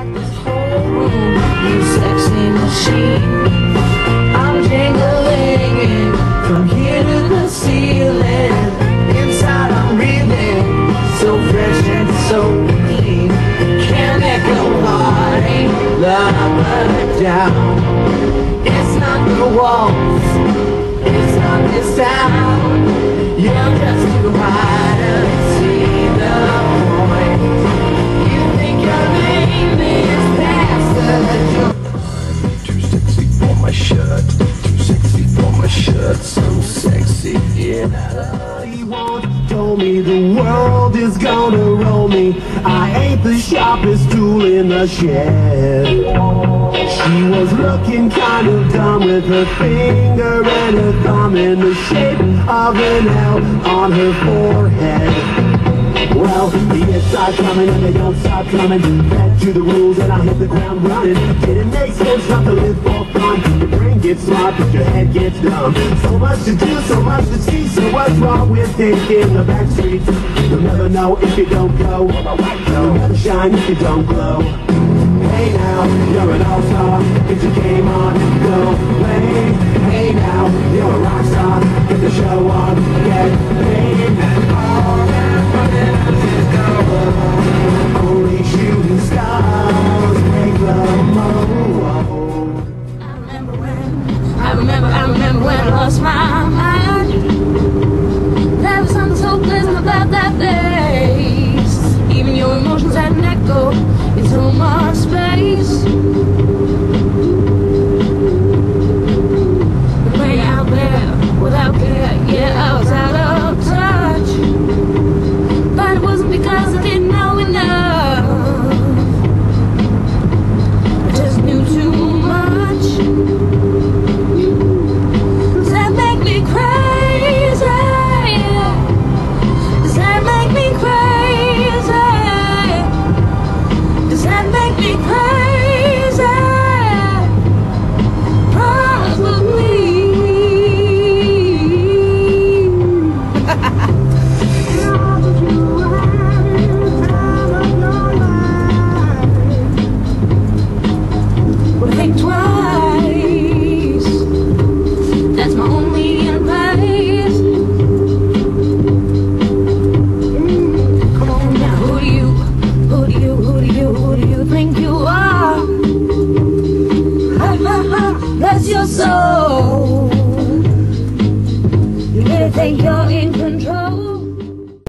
this whole room, you sexy machine. I'm jingling from here to the ceiling. Inside I'm breathing, so fresh and so clean. Can't echo party, love down. It's not the walls, it's not this town. You're just too high to see the point. You think your name is past the joke. Too sexy for my shirt, too sexy for my shirt, so sexy, yeah. He once told me the world is gonna roll me. I ain't the sharpest tool in the shed. She was looking kind of dumb with her finger and her thumb in the shape of an L on her forehead. Well, the hits are coming and they don't stop coming. Back to the rules and I hit the ground running. Didn't make sense not to live for fun. Your brain gets smart but your head gets dumb. So much to do, so much to see. So what's wrong with taking the back streets? You'll never know if you don't go. You'll never shine if you don't glow. Hey now, you're an all-star. Get your game on, go play. Hey now, you're a rock star. Get the show on, get paid.